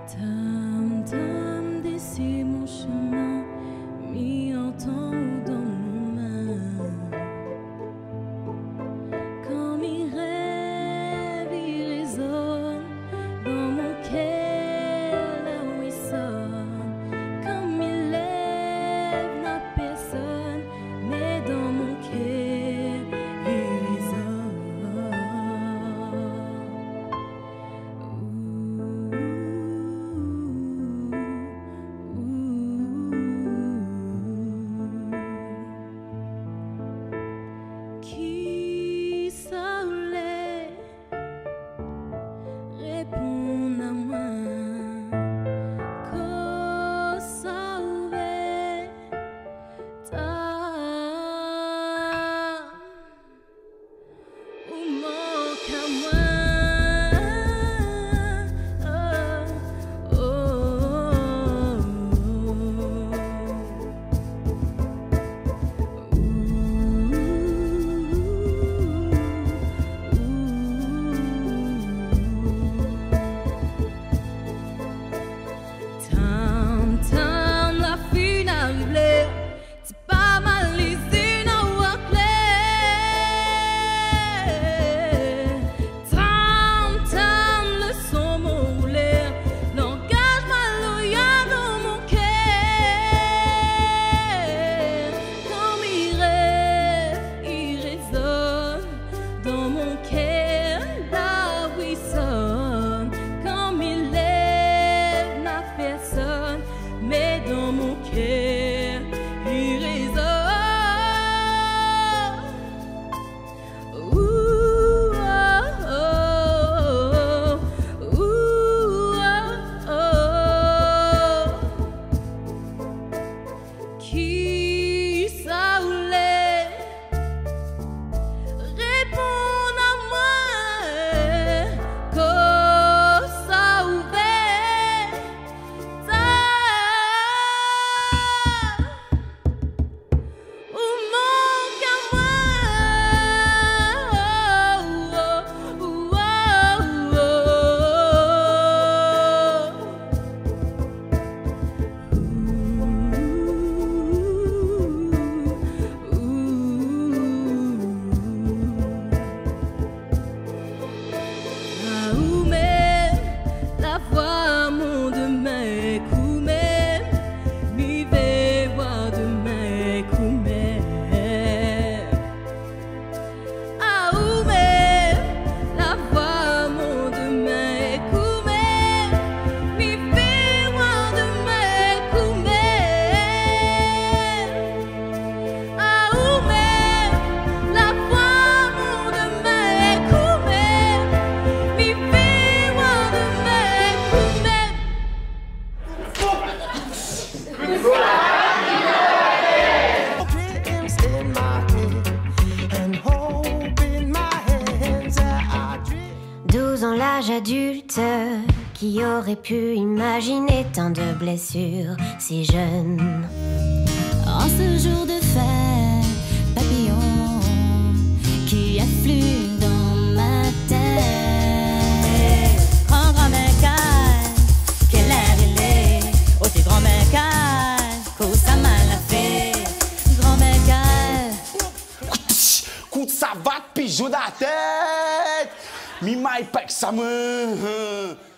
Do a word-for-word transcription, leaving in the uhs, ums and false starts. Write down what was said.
Tam tam dessine mon chemin, mis en temps dans nos mains. Quand mes rêves y résonnent dans mon cœur, là où ils sonnent. Quand mes lèvres n'a personne, mais dans mon cœur ils résonnent. Qui ça voulait répondre à moi? Quand ça ouvert ta ou manque à moi? Oh, oh, Tam tam la fin arrive, c'est pas mal ici dans la clé. Tam tam le son m'enroule, l'engagement loyal dans mon cœur. Quand mes rêves y résonnent dans mon cœur, là où ils sonnent. Quand mes lèvres n'a personne, mais dans mon cœur il résonne. Ouh, oh, oh, ouh, oh, oh. Qui ça voulait répondre à moi? Quand ça ouvert ta ou manque à moi? Oh, oh, oh, ah, ou même la voix mon demain coup même mi vais voir demain coup même. Ah, ou même la voix mon demain coup même mi vais voir demain coup même. Ah, ou même la voix mon demain coup même mi vais voir demain coup même. Dreams in my head and hope in my hands that I dream. Douze ans l'âge adulte, qui aurait pu imaginer tant de blessures si jeunes? En ce jour de fête, papillon qui afflue dans ma tête. Grand grand mécal, quelle heure il est? Oh t'es grand mécal, que ça m'a la fait. Grand mécal. Coup de savate, pigeon dans la tête. Mi my pack, ça me.